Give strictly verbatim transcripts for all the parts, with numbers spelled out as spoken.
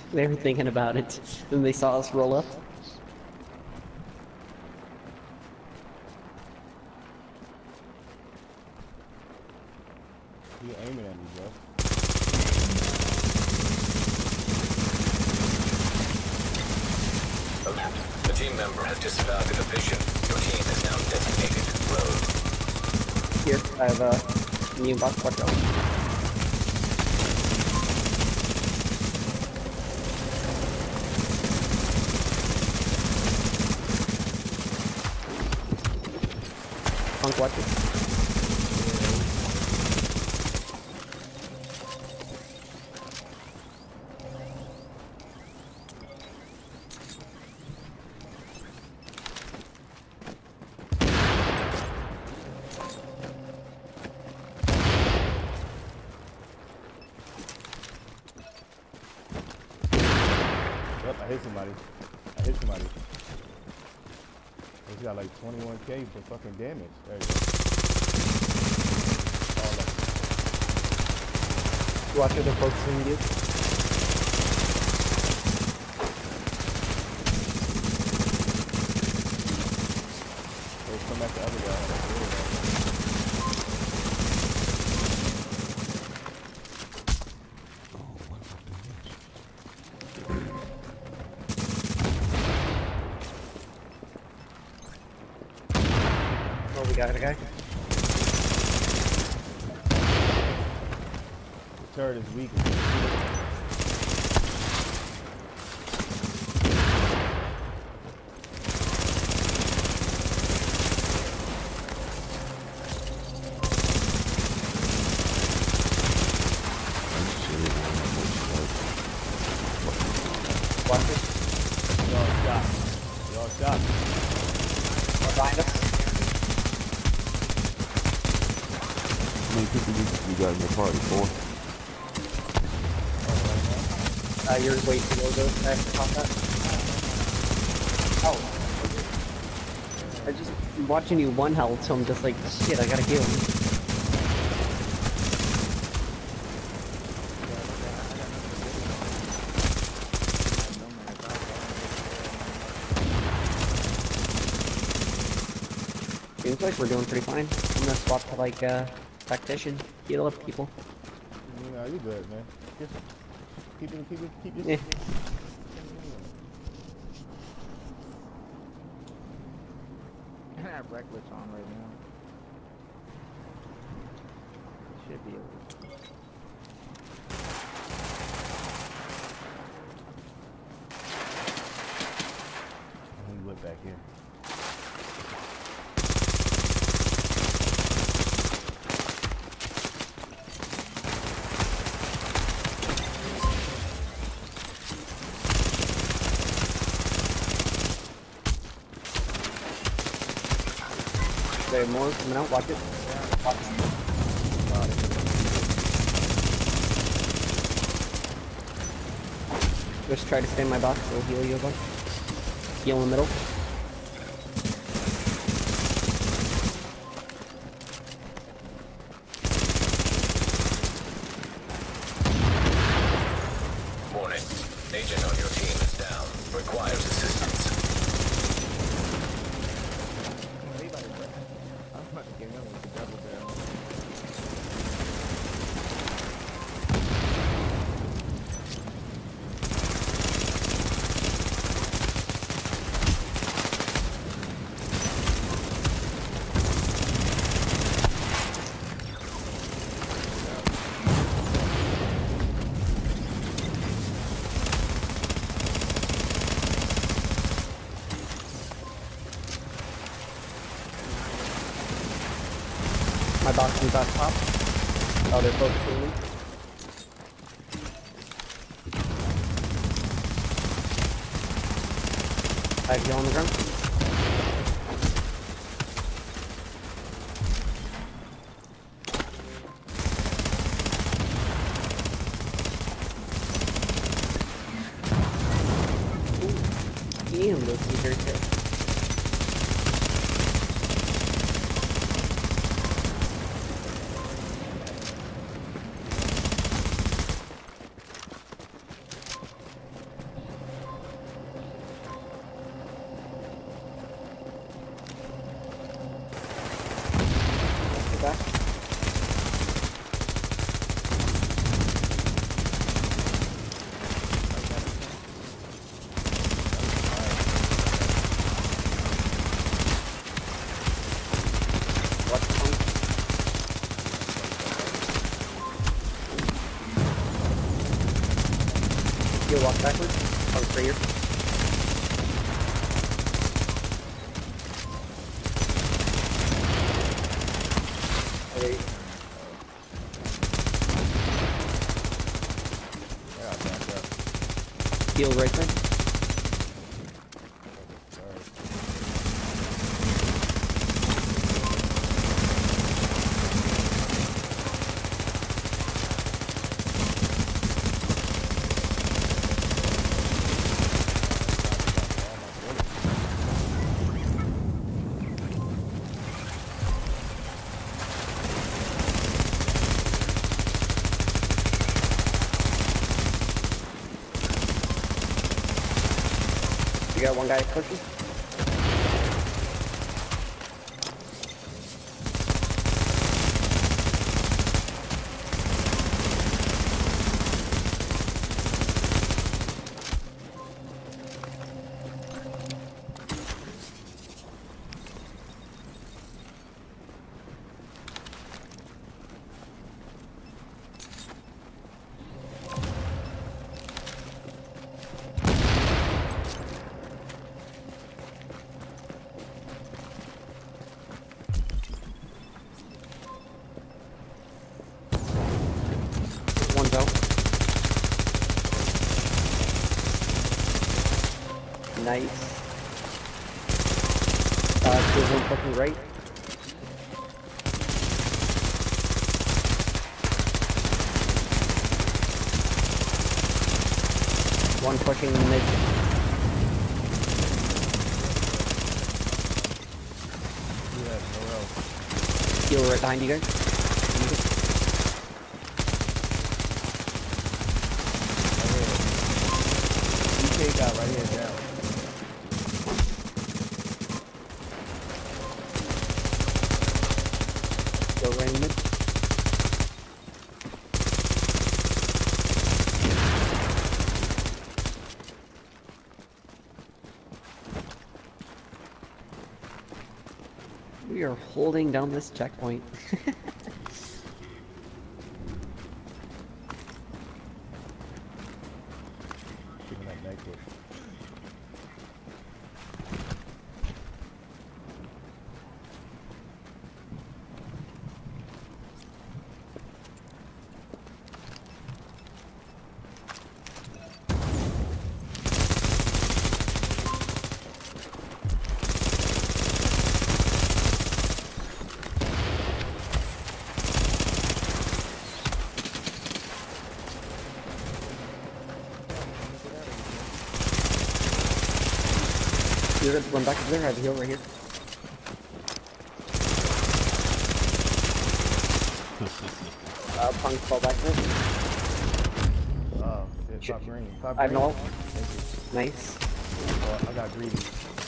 They were thinking about it, and they saw us roll up. He aiming at me, bro. A team member has disavowed the division. Your team is now designated rogue. Here, I have a new box. Watch out. Punk, watch it. Yep, I hit somebody. I hit somebody. He's got like twenty-one K for fucking damage. There you go. All of it. Watch it, they're focusing you. Let's come back to the other guy. Oh, we got a guy. The turret is weak. Watch it. Y'all shot. Y'all shot. Behind us. How many people you, you got in your party? Four? Uh, you're way too low, though. I have to pop that. Oh. I just watching you one health, so I'm just like, shit, I gotta heal him. Seems like we're doing pretty fine. I'm gonna swap to like uh tactician, heal up people. You know, you good, man. Just keep it, keep it, keep it. Yeah. I have reckless on right now. Should be able to. Let me whip back in. There are more coming out, watch it. Watch it. Just try to stay in my box, it'll heal you a bunch. Heal in the middle. Warning. Agent on your team is down. Requires assistance. I'm about to get him with the double barrel. My box is on top. Oh, they're focusing me. I have heal on the ground. Ooh. Damn, those are very good. You'll walk backwards. Oh, it's right here. Hey. Yeah, back up. Heal right there. Sorry. You got one guy pushing. One's out. Nice. Uh, there's one pushing right. One pushing mid. You have nowhere else. Heal right behind you guys. Right here. D K got right here down. Heal right in mid. We are holding down this checkpoint. Picking up night push. You're gonna run back to there, I have a heal right here. uh, punk fall back there. Oh, shit, top green. Top I have green. no ult. Thank you. Nice. Oh, I got greedy.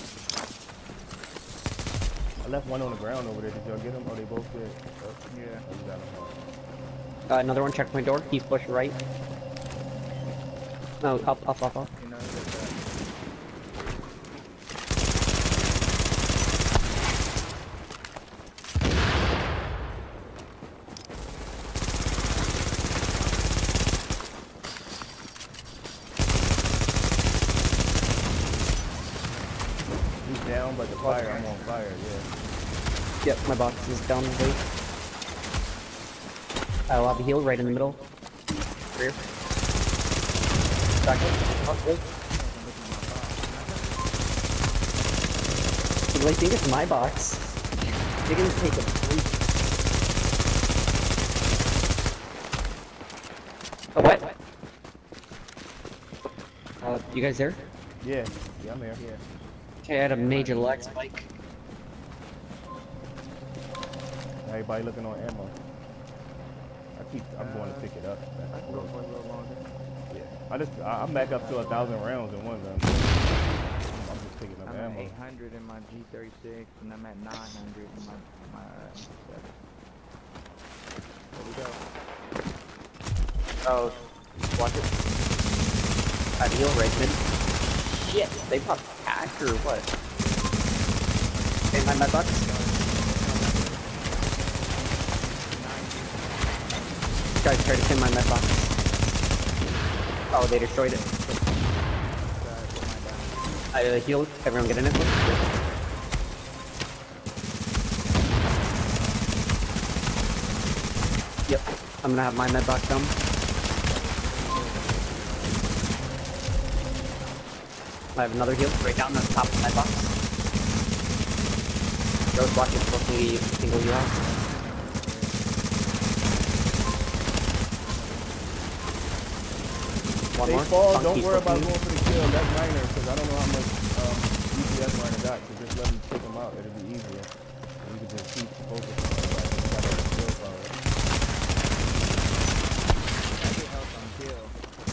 I left one on the ground over there. Did y'all get him? Oh, they both did. Oh, Yeah. oh, you got him. Uh, another one, checkpoint door. He's pushed right. No, up, up, up, up. You know, there's a- He's down, but the fire, I'm on fire, yeah. Yep, my box is down the way. I'll have a heal right in the middle. Rear. Back up. Up, good. You like, think it's my box. You're gonna take a break. Oh, what? Uh, you guys there? Yeah, yeah, I'm here. Yeah. Okay, I had a major lag spike. Everybody looking on ammo. I keep, I'm going to pick it up. I can go for a little longer. Yeah. I just, I, I'm back up to a thousand rounds in one gun. I'm, I'm just picking up I'm at ammo. eight hundred in my G thirty-six, and I'm at nine hundred in my my. Uh, seven. There we go. Oh, watch it. I heal right mid. Shit, they popped hack or what? Hey, my my box. Guys, try to pin my med box. Oh, they destroyed it. I uh, healed. Everyone get in it. Yep. I'm gonna have my med box down. I have another heal right down the top of the med box. Ghost watch is supposed to be single you out. One They more. fall, Funky don't worry about flipping. going for the kill. That's Reiner, because I don't know how much um, D P S Reiner got, so just let him take him out. It'll be easier. And you can just keep focusing on it. Like, you got that skill power. I get help on kill.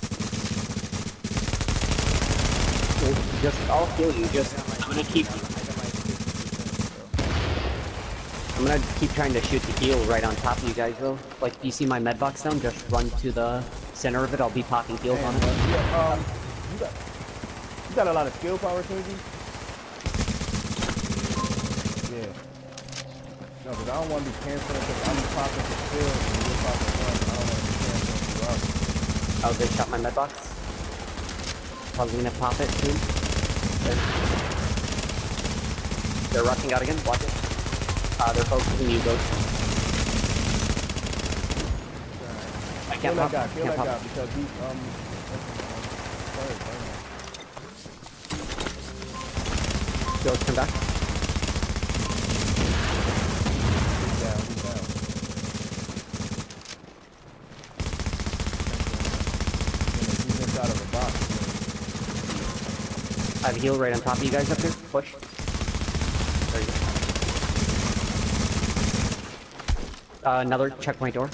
Just, I'll heal you. Just, I'm gonna keep. I got like fifty percent, so. I'm gonna keep trying to shoot the heal right on top of you guys, though. Like, you see my med box down? Just run to the center of it. I'll be popping heals on Man, it. uh, yeah, um, you got, you got a lot of skill power, Twinkie? Yeah. No, because I don't want to be canceling, because I'm popping for skill, and you're popping one. I don't want to be canceling you out. Oh, they shot my med box. Probably gonna pop it soon. They're, they're rushing out again. Watch it. Uh, they're focusing you, Ghost. I Kill can't that pop. guy, kill Can't that pop. guy, because he's, um, sorry, sorry. Ghost, come back. He's down, he's down. He's inside of a box. I have a heal right on top of you guys up here. Push. There you go. Uh, another checkpoint door.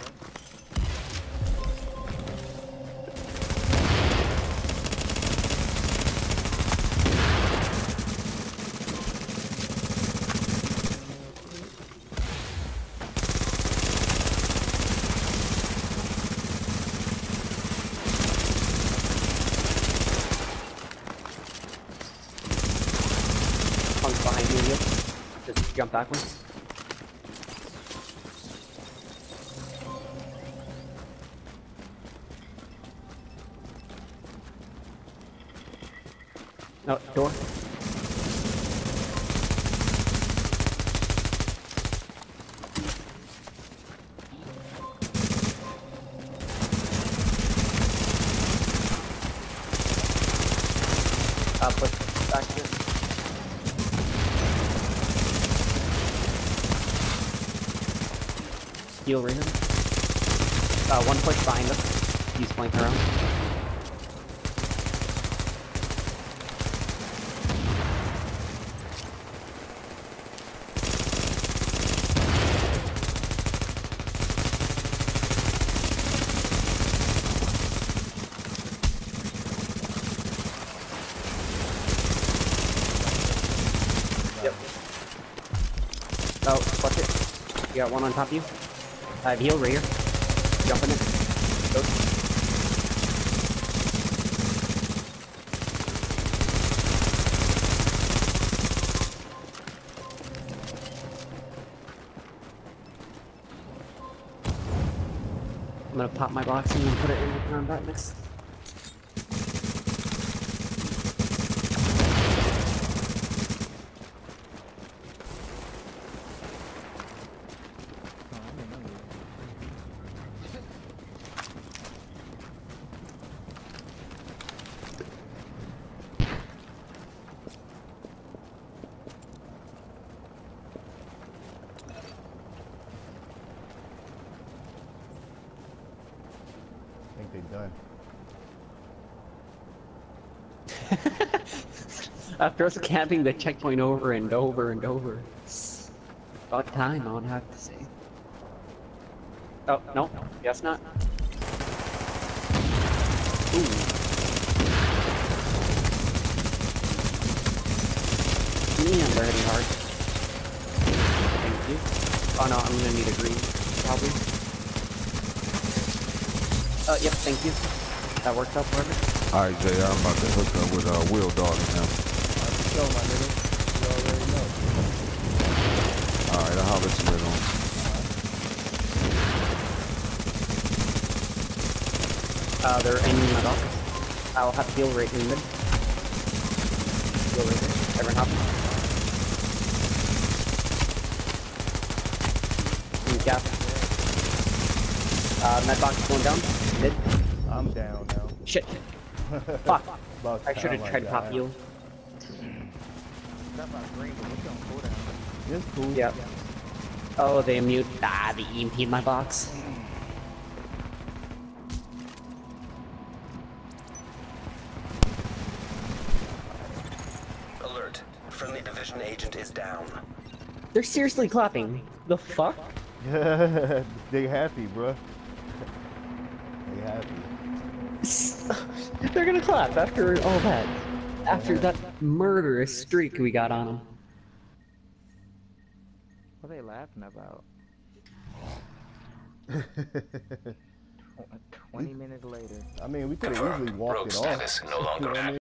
Punk's behind you, Neil. Just jump backwards. No, door. Uh, push back here. Heal right here. Uh, one push behind us. He's flanking around. Yep. Oh, watch it. You got one on top of you. I have heal right here. Jump in it. Go. I'm gonna pop my box and then put it in the ground back next. I think they're done. After us camping the checkpoint over and over and over. It's about time, I would have to say. Oh, no, guess not. Ooh. Man, they're hitting hard. Thank you. Oh no, I'm gonna need a green, probably. Uh, yep, thank you. That works out perfect. Alright, Jay, I'm about to hook up with uh, Will Dog now. Show my nigga. You already know. Alright, I'll holler at you later on. Uh, they're aiming my box. I'll have heal right in mid. Heal right there. Everyone hop. Mm, gas. Uh, med box going down. Mid. I'm down now. Shit. Fuck. About I should have time tried to pop died. you. That about green, but what's on cooldown? It's cool. Yep. Oh, they mute. Ah, the E M P in my box. Alert. Friendly division agent is down. They're seriously clapping. The fuck? They happy, bruh. They happy. They're gonna clap after all that. After that murderous streak we got on them. What are they laughing about? Tw- Twenty minutes later. I mean, we could have Confirmed. easily walked Rogue it off. status no You know longer what I mean?